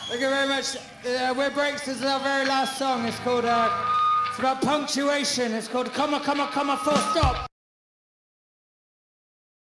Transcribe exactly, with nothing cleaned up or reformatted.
Thank you very much. Uh, We're Breaks. This is our very last song. It's called, uh, it's about punctuation. It's called Comma, Comma, Comma, Full Stop.